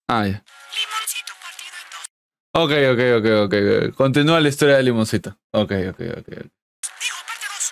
Ah, ya. Limoncito partido en dos. Ok. Continúa la historia de Limoncito. Ok. Digo, parte dos.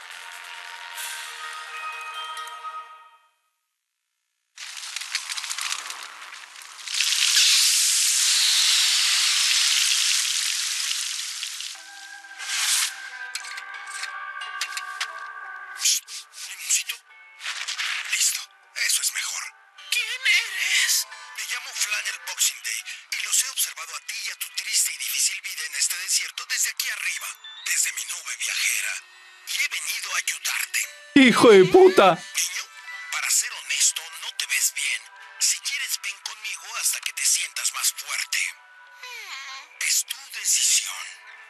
Limoncito. Listo. Eso es mejor. ¿Quién eres? Me llamo Flannel Boxing Day y los he observado a ti y a tu triste y difícil vida en este desierto desde aquí arriba, desde mi nube viajera. Y he venido a ayudarte. ¡Hijo de puta! Niño, para ser honesto, no te ves bien. Si quieres, ven conmigo hasta que te sientas más fuerte. Es tu decisión.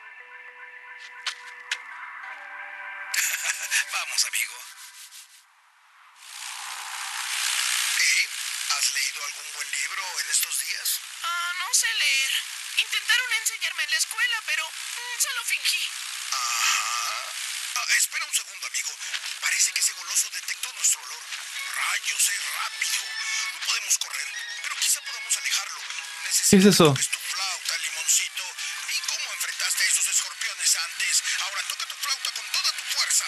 Vamos, amigo. ¿Y? ¿Has leído algún buen libro en estos días? No sé leer. Intentaron enseñarme en la escuela, pero solo fingí. Ajá. Espera un segundo, amigo. Parece que ese goloso detectó nuestro olor. Rayos, es rápido. No podemos correr, pero quizá podamos alejarlo. ¿Qué es eso? Es tu flauta, Limoncito. Vi cómo enfrentaste a esos escorpiones antes. Ahora toca tu flauta con toda tu fuerza.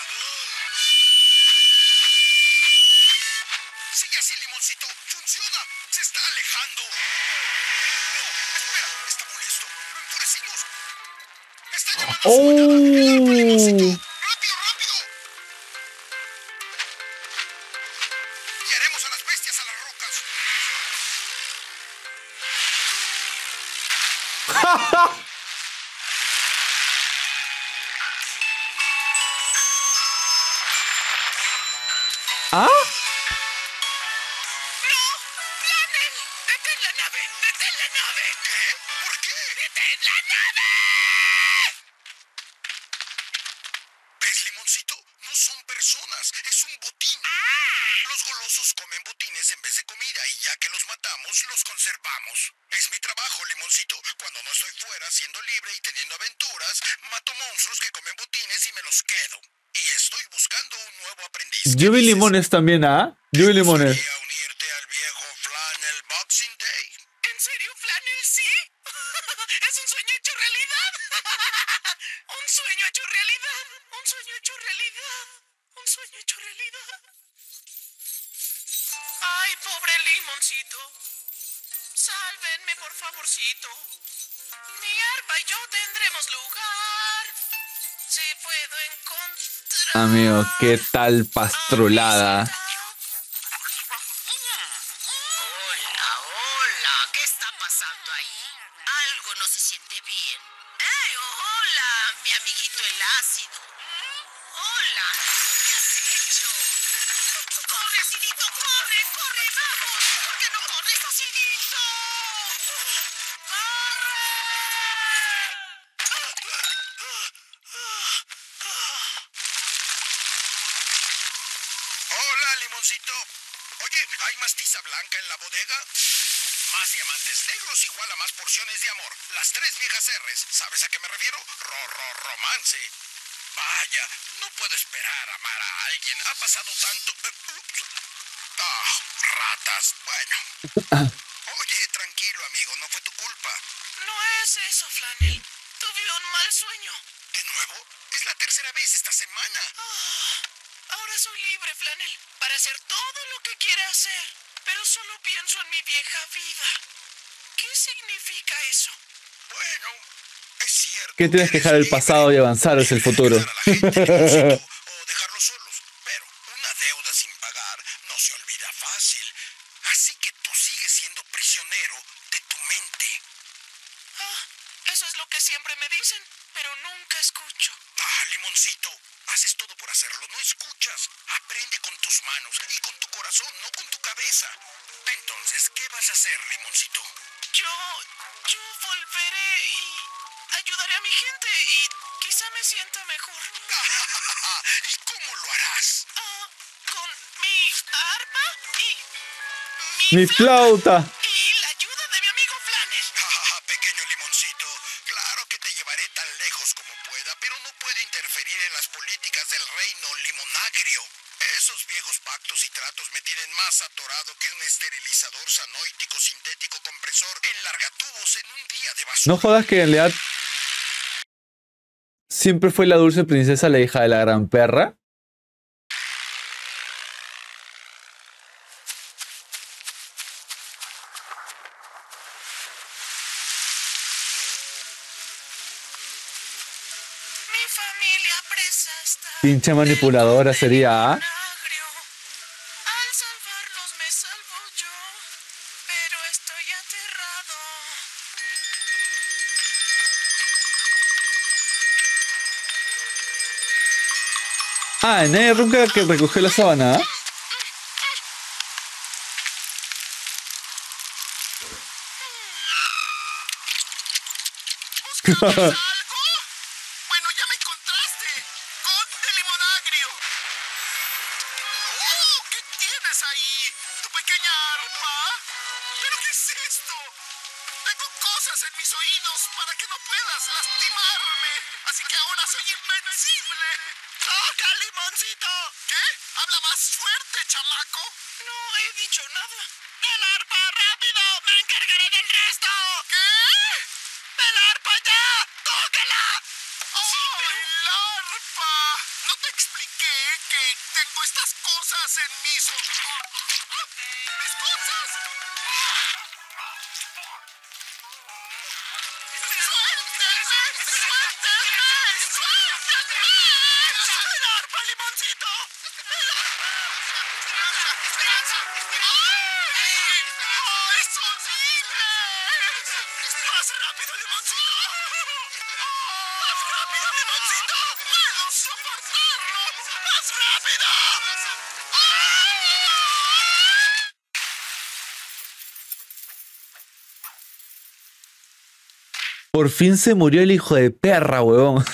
Sigue así, Limoncito. ¡Funciona! ¡Se está alejando! No, espera. Está molesto. Lo enfurecimos. Está llamando a su manada. ¡El arpa, Limoncito! ¡Rápido! Y haremos a las bestias a las rocas. ¿Ah? ¡No! ¡Flannel! ¡Detén la nave! ¡Detén la nave! ¿Qué? ¿Por qué? ¡Detén la nave! ¿Ves, Limoncito? No son personas, es un botín. Los golosos comen botines en vez de comida y ya que los matamos, los conservamos. Es mi trabajo, Limoncito. Cuando no estoy fuera, siendo libre y teniendo aventuras, mato monstruos que comen botines y me los quedo. Y estoy buscando un nuevo aprendiz. Yo vi limones también, ¿ah? Yo vi limones. ¿Quieres unirte al viejo Flannel Boxing Day? ¿En serio, Flannel, sí? Es un sueño hecho realidad. Un sueño hecho realidad. Un sueño hecho realidad. Un sueño hecho realidad. Ay, pobre Limoncito. Sálvenme, por favorcito. Mi arpa y yo tendremos lugar. Si puedo encontrar... Amigo, qué tal pastrulada. Hola, ¿qué está pasando ahí? Algo no se siente bien. ¡Ey, hola, mi amiguito el ácido! ¡Hola! ¿Qué has hecho? ¡Corre, acidito, corre, vamos! ¿Por qué no corres, acidito? Hola, Limoncito. Oye, ¿hay más tiza blanca en la bodega? Más diamantes negros igual a más porciones de amor. Las 3 viejas R's. ¿Sabes a qué me refiero? Romance. Vaya, no puedo esperar a amar a alguien. Ha pasado tanto... ratas. Bueno. Oye, tranquilo, amigo. No fue tu culpa. No es eso, Flannel. Tuve un mal sueño. ¿De nuevo? Es la tercera vez esta semana. Ahora soy libre, Flannel, para hacer todo lo que quiera hacer. Pero solo pienso en mi vieja vida. ¿Qué significa eso? Bueno, es cierto. Que tienes que dejar el pasado y avanzar hacia el futuro. O dejarlos solos. Pero una deuda sin pagar no se olvida fácil. Así que tú sigues siendo prisionero de tu mente. Eso es lo que siempre me dicen, pero nunca escucho. Limoncito, haces todo por hacerlo, no escuchas. Aprende con tus manos y con tu corazón, no con tu cabeza. Entonces, ¿qué vas a hacer, Limoncito? Yo volveré y ayudaré a mi gente y quizá me sienta mejor. ¿Y cómo lo harás? Con mi arpa y Mi flauta. y la ayuda de mi amigo Flannel. Pequeño Limoncito, claro que te llevaré tan lejos como pueda, pero no puedo interferir en las políticas del reino limonagrio. Esos viejos pactos y tratos me tienen más atorado que un esterilizador sanoítico sintético compresor en largatubos en un día de basura. No jodas que en realidad siempre fue la dulce princesa la hija de la gran perra. Mi familia presa está. Pinche manipuladora sería, ¿ah? Agrio. Al salvarlos me salvo yo, pero estoy aterrado. Ah, nadie nunca que recogió la sábana. ¿Buscabas algo? Bueno, ya me encontraste. Con el limón agrio. ¡Oh! ¿Qué tienes ahí? ¿Tu pequeña arpa? ¿Pero qué es esto? Tengo cosas en mis oídos para que no puedas lastimarme. Así que ahora soy invencible. ¡Toca, limoncito! ¿Qué? ¿Habla más fuerte, chamaco? No he dicho nada. ¡El arpa, rápido! ¡Me encargaré del resto! ¿Qué? ¡El arpa ya! ¡Tócala! Sí, pero... ¡El arpa! ¿No te expliqué que tengo estas cosas en mis... ¡Mis cosas! ¡Suéltenme! ¡Suéltenme! ¡Suéltenme! ¡El arpa, limoncito! ¡El arpa! ¡Ay! ¡Ay, es horrible! ¡Más rápido, limoncito! ¡Más rápido, limoncito! ¡Puedo soportarlo! ¡Más rápido! Por fin se murió el hijo de perra, huevón.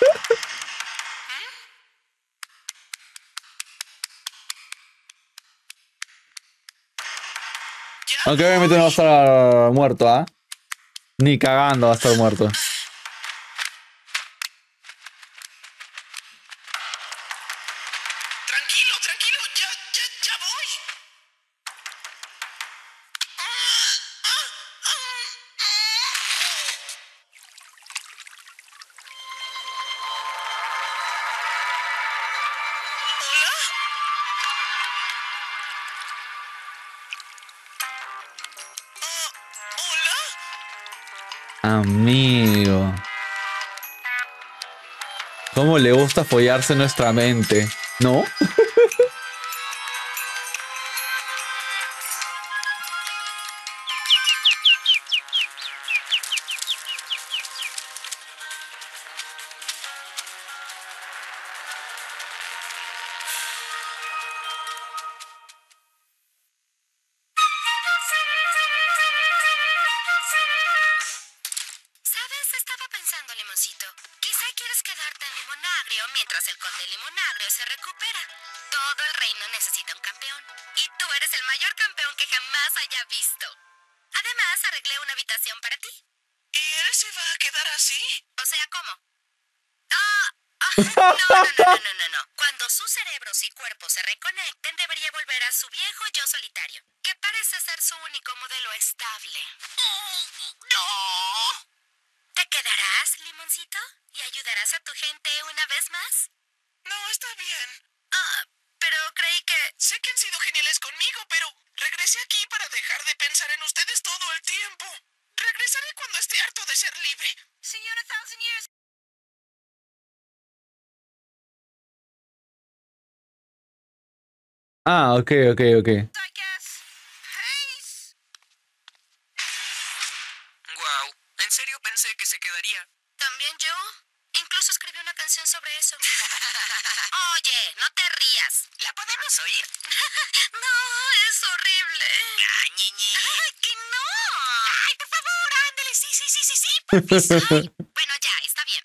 Aunque obviamente no va a estar muerto, ¿ah? Ni cagando va a estar muerto. Tranquilo, tranquilo, ya voy. ¿Hola? Amigo. ¿Cómo le gusta follarse nuestra mente? ¿No? ¿Sabes? Estaba pensando, Limoncito. Quizá quieres quedarte en Limonagrio mientras el conde Limonagrio se recupera. Todo el reino necesita un campeón. Y tú eres el mayor campeón que jamás haya visto. Además, arreglé una habitación para ti. ¿Y él se va a quedar así? O sea, ¿cómo? No. Cuando sus cerebros y cuerpos se reconecten, debería volver a su viejo yo solitario, que parece ser su único modelo estable. No. ¿Te quedarás, Limoncito? ¿Y ayudarás a tu gente una vez más? No, está bien. Pero creí que... Sé que han sido geniales conmigo, pero regresé aquí para dejar de pensar en ustedes todo el tiempo. Regresaré cuando esté harto de ser libre. See you in 1,000 years. Ah, ok. I guess. Peace. Wow, en serio pensé que se quedaría. ¿También yo? Incluso escribí una canción sobre eso. Oye, no te rías. ¿La podemos oír? No, es horrible. Ay, ñeñe. ¡Ay, que no! Ay, por favor, ándale, sí. Bueno, ya, está bien.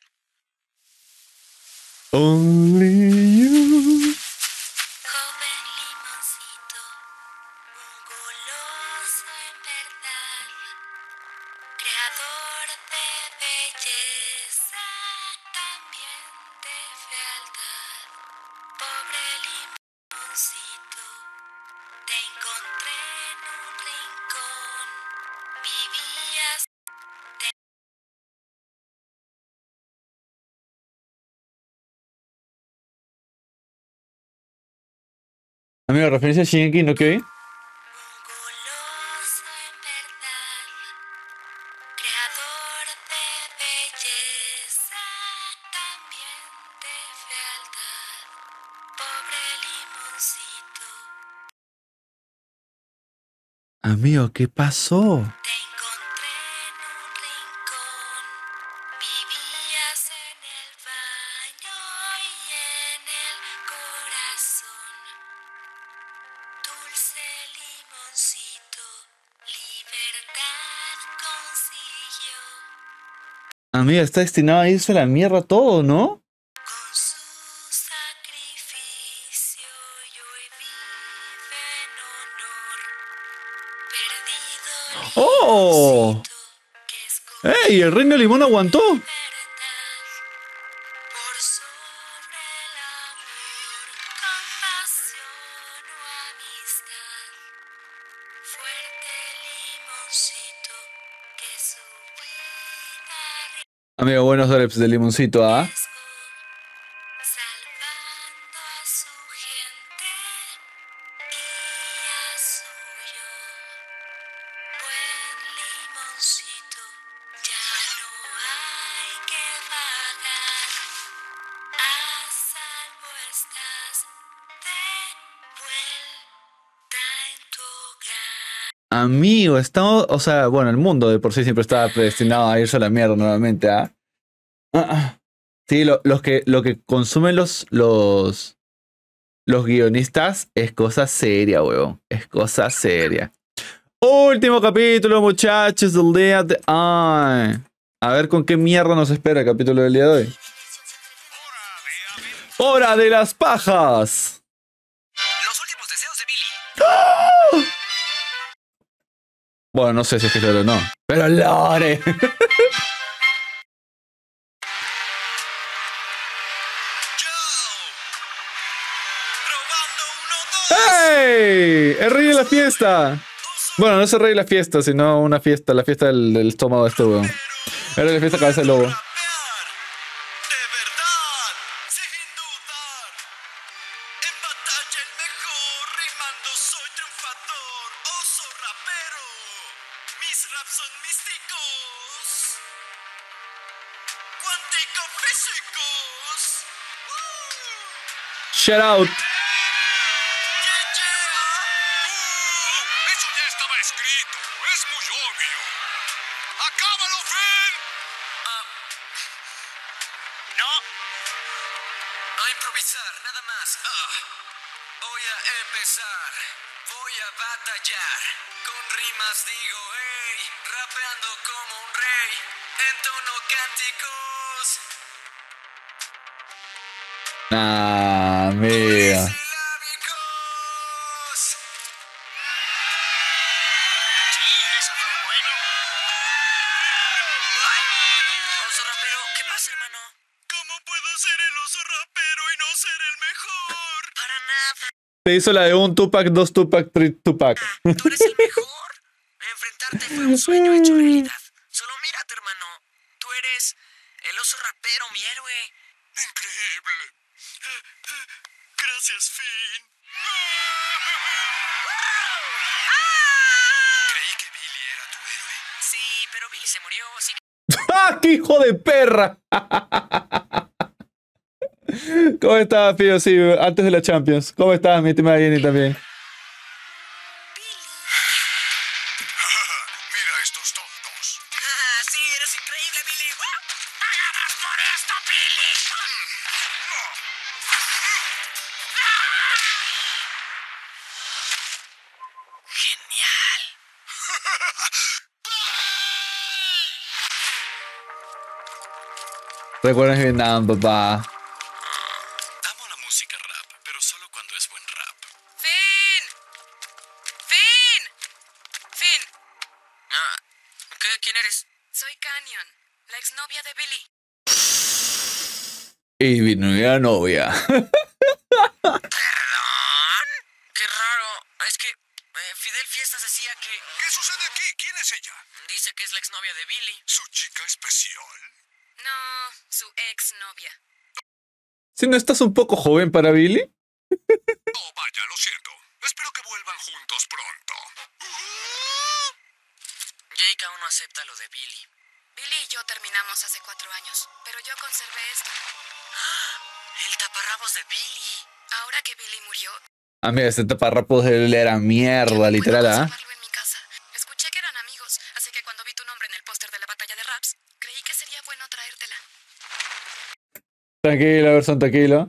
Only you. Joven Limoncito, un goloso en verdad, creador de belleza, también de fealdad. Pobre Limoncito, te encontré en un rincón, viví Amigo, referencia a Shingeki no Kyojin. Goloso en verdad, creador de belleza, también de fealdad, pobre limoncito. Amigo, ¿qué pasó? Te encontré en un rincón, vivías en el baño y en el corazón. Dulce limoncito, libertad consiguió. Amigo, está destinado a irse a la mierda todo, ¿no? Con su sacrificio y hoy vive en honor. Perdido ¡Oh! limoncito, que escogió ¡Ey! El reino limón aguantó. libertad por sobre el amor, compasión o amistad. Fuerte limoncito, que su vida Amigo, buenos reps de limoncito, ¿ah? arriesgó, salvando a su gente y a suyo. Buen limoncito, ya no hay que vagar, a salvo estás de vuelta en tu hogar. Amigo, estamos... O sea, bueno, el mundo de por sí siempre estaba predestinado a irse a la mierda nuevamente, ¿ah? Sí, lo que consumen los guionistas es cosa seria, weón. Es cosa seria. Último capítulo, muchachos, del día de hoy. A ver con qué mierda nos espera el capítulo del día de hoy. ¡Hora de las pajas! Los últimos deseos de Billy. Bueno, no sé si es que es Lore o no. Pero Lore. Probando 1, 2. ¡Ey! ¡El rey de la fiesta! Bueno, no es el rey de la fiesta, sino una fiesta. La fiesta del estómago de este weón. Era la fiesta cabeza de lobo. De verdad, sin dudar. En batalla el mejor, rimando soy triunfador. Oso rapero, mis raps son místicos, cuántico físicos. Shout out. Eso ya estaba escrito, es muy obvio. ¡Acábalo, Finn! No. A improvisar, nada más. Voy a empezar. Voy a batallar. Con rimas digo, hey, rapeando como un rey. En tono cánticos. Ah, amiga. Silábicos. Sí, eso fue bueno. Oso rapero, ¿qué pasa, hermano? ¿Cómo puedo ser el oso rapero y no ser el mejor? Para nada. Te hizo la de un Tupac, dos Tupac, tres Tupac. Tú eres el mejor. Enfrentarte fue un sueño hecho realidad. Solo mírate, hermano. Tú eres el oso rapero, mi héroe. Increíble. Gracias, Finn. Creí que Billy era tu héroe. Sí, pero Billy se murió, así que... ¡Ah, qué hijo de perra! ¿Cómo estás, Pío? Sí, antes de la Champions. ¿Cómo estás, mi estimada Jenny también? Mira estos tontos. Sí, eres increíble, Billy. ¡Pagarás por esto, Billy! Genial. Recuerda Vietnam, papá. Amo la música rap, pero solo cuando es buen rap. ¡Finn! ¡Finn! ¡Finn! ¿Quién eres? Soy Canyon, la exnovia de Billy. Y vino la novia. ¿Perdón? Qué raro. Es que Fidel Fiestas decía que... ¿Qué sucede aquí? ¿Quién es ella? Dice que es la exnovia de Billy. ¿Su chica especial? No, su exnovia. ¿Si no estás un poco joven para Billy? Oh, vaya, lo siento. Espero que vuelvan juntos pronto. Jake aún no acepta lo de Billy. Billy y yo terminamos hace 4 años, pero yo conservé esto. El taparrabos de Billy. Ahora que Billy murió, Amiga, este taparrapos de él era mierda, literal, ¿ah? conservarlo en mi casa. Escuché que eran amigos, así que cuando vi tu nombre en el póster de la batalla de raps, creí que sería bueno traértela. Tranquilo, Verson, tranquilo.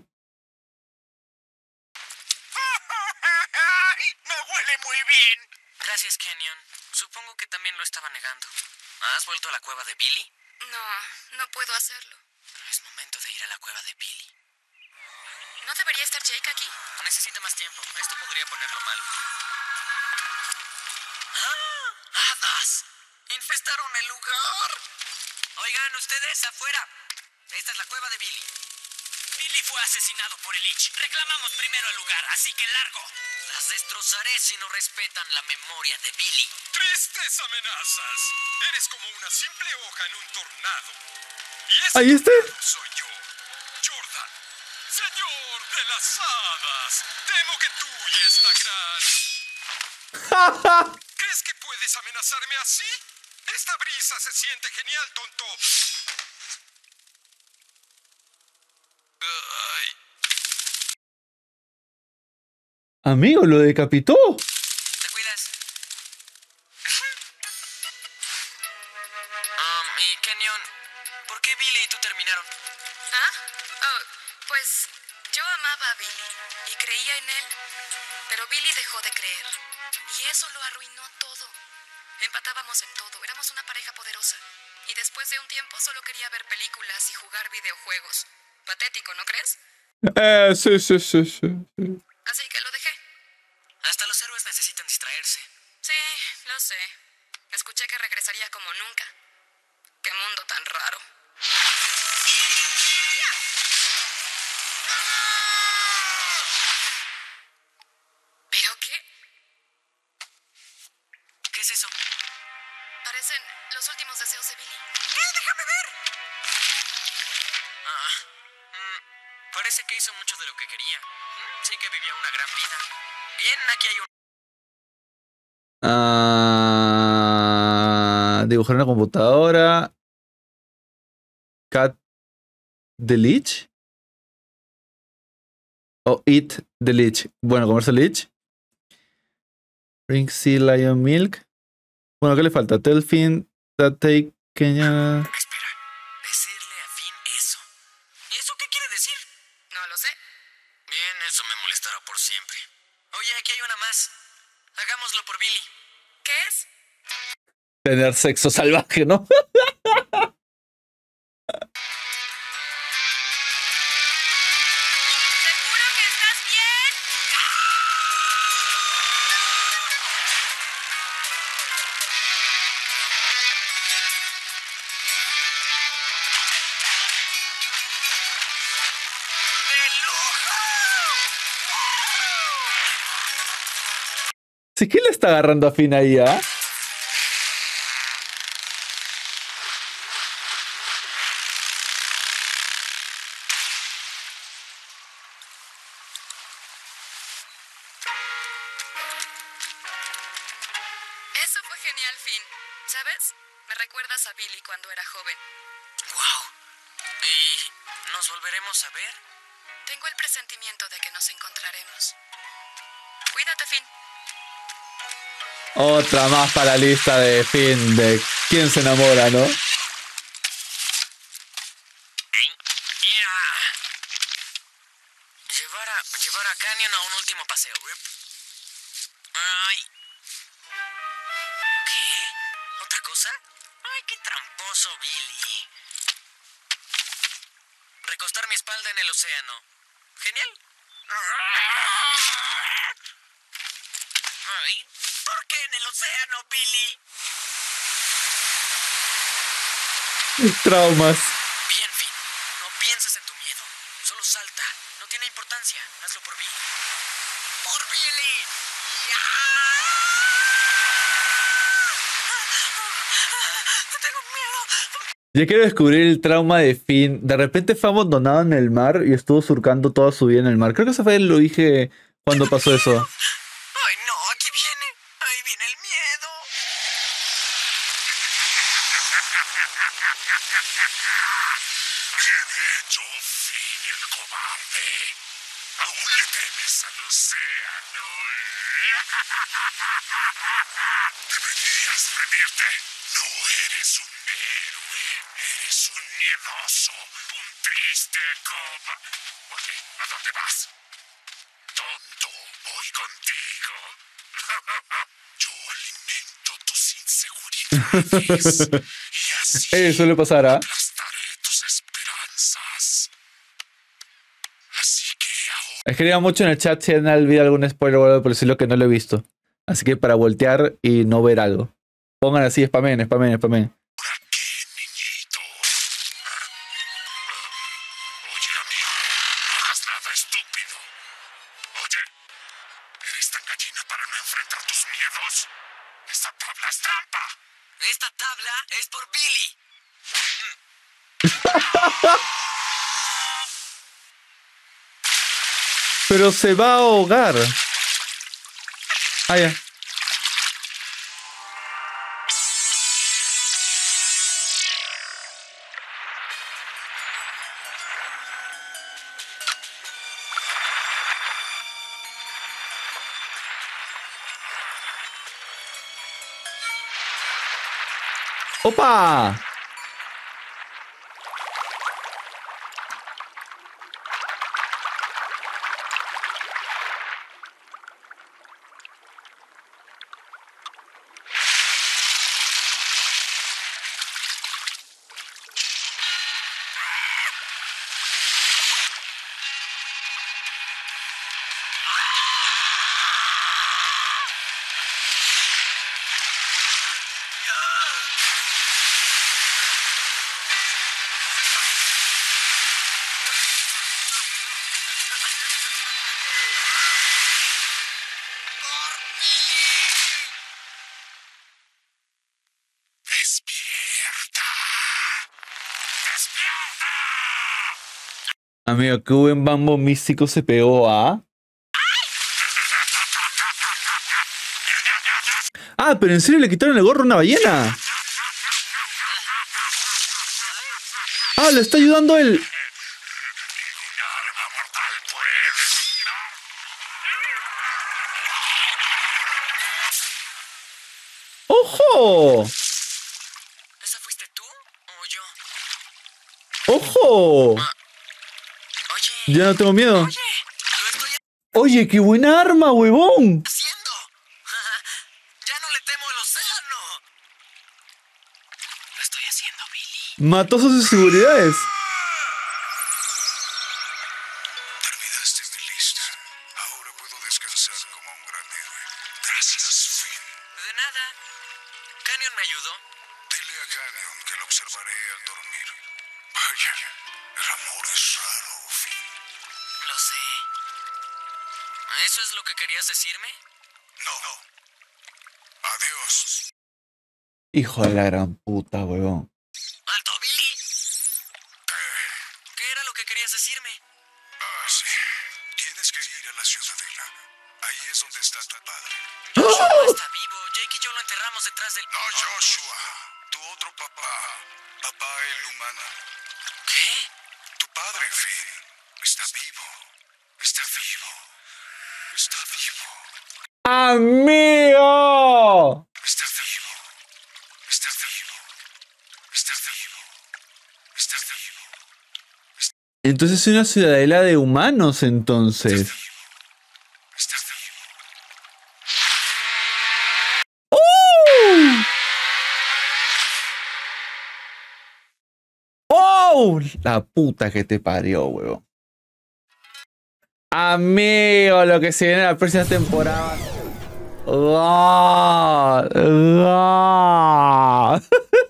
¡Ay! No huele muy bien. Gracias, Canyon. Supongo que también lo estaba negando. ¿Has vuelto a la cueva de Billy? No puedo hacerlo. Es momento de ir a la cueva de Billy. ¿No debería estar Jake aquí? Necesita más tiempo. Esto podría ponerlo mal. ¡Ah! ¡Hadas! ¡Infestaron el lugar! Oigan, ustedes afuera. Esta es la cueva de Billy. Billy fue asesinado por el Lich. Reclamamos primero el lugar, así que largo. Las destrozaré si no respetan la memoria de Billy. Tristes amenazas. Eres como una simple hoja en un tornado. Y ese ¿Ahí está? soy yo, Jordan, señor de las hadas. Temo que tú y esta gran... ¿Crees que puedes amenazarme así? Esta brisa se siente genial, tonto. Ay. Amigo, lo decapitó. ¿Te cuidas? Y Canyon, ¿por qué Billy y tú terminaron? ¿Ah? Oh, pues yo amaba a Billy y creía en él, pero Billy dejó de creer y eso lo arruinó todo. Empatábamos en todo, éramos una pareja poderosa y después de un tiempo solo quería ver películas y jugar videojuegos. Patético, ¿no crees? Sí. Así que lo dejé. Hasta los héroes necesitan distraerse. Sí, lo sé. Escuché que regresaría como nunca. Qué mundo tan raro. ¿Pero qué? ¿Qué es eso? Parecen los últimos deseos de Billy. ¡Déjame ver! Parece que hizo mucho de lo que quería. Sí que vivía una gran vida. Bien, aquí hay un... Dibujar en la computadora. Cat the Lich. O Eat the Lich. Bueno, comerse el Lich. Drink Sea Lion Milk. Bueno, ¿qué le falta? Telfin, Tatei, Kenya. Espera, decirle a Finn eso. ¿Y eso qué quiere decir? No lo sé. Bien, eso me molestará por siempre. Oye, aquí hay una más. Hagámoslo por Billy. ¿Qué es? Tener sexo salvaje, ¿no? ¿Seguro que estás bien? Sí que le está agarrando a Finn ahí, ¿ah? Eso fue genial, Finn. ¿Sabes? Me recuerdas a Billy cuando era joven. ¡Wow! ¿Y nos volveremos a ver? Tengo el presentimiento de que nos encontraremos. Cuídate, Finn. Otra más para la lista de Finn, de quién se enamora, ¿no? Llevar a Canyon a un último paseo. Ay. ¿Qué? ¿Otra cosa? Ay, qué tramposo, Billy. Recostar mi espalda en el océano. Genial. Ay, ¿por qué en el océano, Billy? Traumas. Bien, Finn. No pienses en tu miedo. Solo salta. No tiene importancia. Hazlo por Billy. ¡Por Billy! ¡Tengo miedo! Yo quiero descubrir el trauma de Finn. De repente fue abandonado en el mar y estuvo surcando toda su vida en el mar. Creo que eso fue lo dije cuando pasó eso. Bien hecho, Finn el cobarde. Aún le temes al océano. Deberías rendirte. No eres un héroe. Eres un miedoso. Un triste cobarde. Oye, ¿a dónde vas? Tonto, voy contigo. Yo alimento tus inseguridades. Y así Suele pasar, ¿ah? aplastaré tus esperanzas. Así que ahora Escriban mucho en el chat si han olvidado algún spoiler o algo por decirlo que no lo he visto. Así que para voltear y no ver algo. Pongan así, spamen. qué, niñito. Oye, amigo, no hagas nada estúpido. Oye, ¿eres tan gallina para no enfrentar tus miedos? Esa tabla es trampa. Esta tabla es por Billy. Pero se va a ahogar. Ah, ya. ¡Opa! Despierta. Despierta. Amigo, qué buen bambo místico se pegó, ¿ah? Ah, pero en serio le quitaron el gorro a una ballena. Ah, le está ayudando él. Ningún arma mortal puede. ¡Ojo! ¿Esa fuiste tú o yo? ¡Ojo! Oye. Ya no tengo miedo. Oye, lo estoy Oye, qué buena arma, huevón. haciendo. Ya no le temo al océano. Lo estoy haciendo, Billy. Mató a sus inseguridades. Terminaste mi lista. Ahora puedo descansar como un gran héroe. Gracias, Finn. De nada. Canyon me ayudó. Dile a Canyon que lo observaré al dormir. Vaya, el amor es raro, Finn. Lo sé. ¿Eso es lo que querías decirme? No. Adiós. Hijo de la gran puta, huevón. ¡Alto, Billy! ¿Qué era lo que querías decirme? Ah, sí. Tienes que ir a la ciudadela. Ahí es donde está tu padre. No está vivo. Jake y yo lo enterramos detrás del... No, Joshua. Tu otro papá. Papá el humano. ¿Qué? Tu padre, Finn. Está vivo. Está vivo. Está vivo. ¡Amigo! Está vivo. Está vivo. Está vivo. Está vivo. Entonces es una ciudadela de humanos, entonces. Está vivo. ¡Oh! La puta que te parió, huevón. Amigo, lo que se viene en la próxima temporada. ¡Ah! ¡Ah!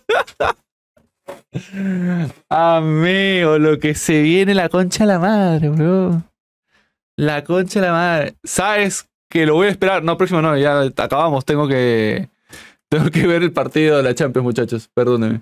Amigo, lo que se viene, la concha de la madre, bro. La concha de la madre. ¿Sabes que lo voy a esperar? No, próximo no, ya acabamos. Tengo que ver el partido de la Champions, muchachos. Perdónenme.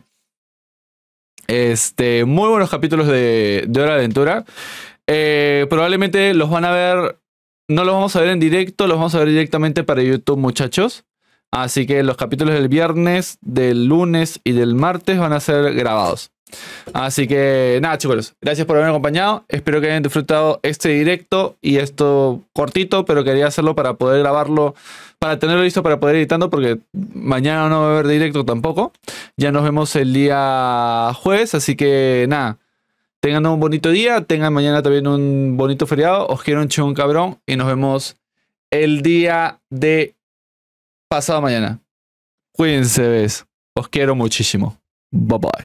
Muy buenos capítulos de Hora de Aventura. Probablemente los van a ver. No los vamos a ver en directo, los vamos a ver directamente para YouTube, muchachos. Así que los capítulos del viernes, del lunes y del martes van a ser grabados. Así que nada, chicos, gracias por haberme acompañado. Espero que hayan disfrutado este directo y esto cortito, pero quería hacerlo para poder grabarlo, para tenerlo listo para poder editarlo, porque mañana no va a haber directo tampoco. Ya nos vemos el día jueves, así que nada, tengan un bonito día, tengan mañana también un bonito feriado. Os quiero un chingón cabrón y nos vemos el día de pasado mañana. Cuídense, ¿ves? Os quiero muchísimo. Bye bye.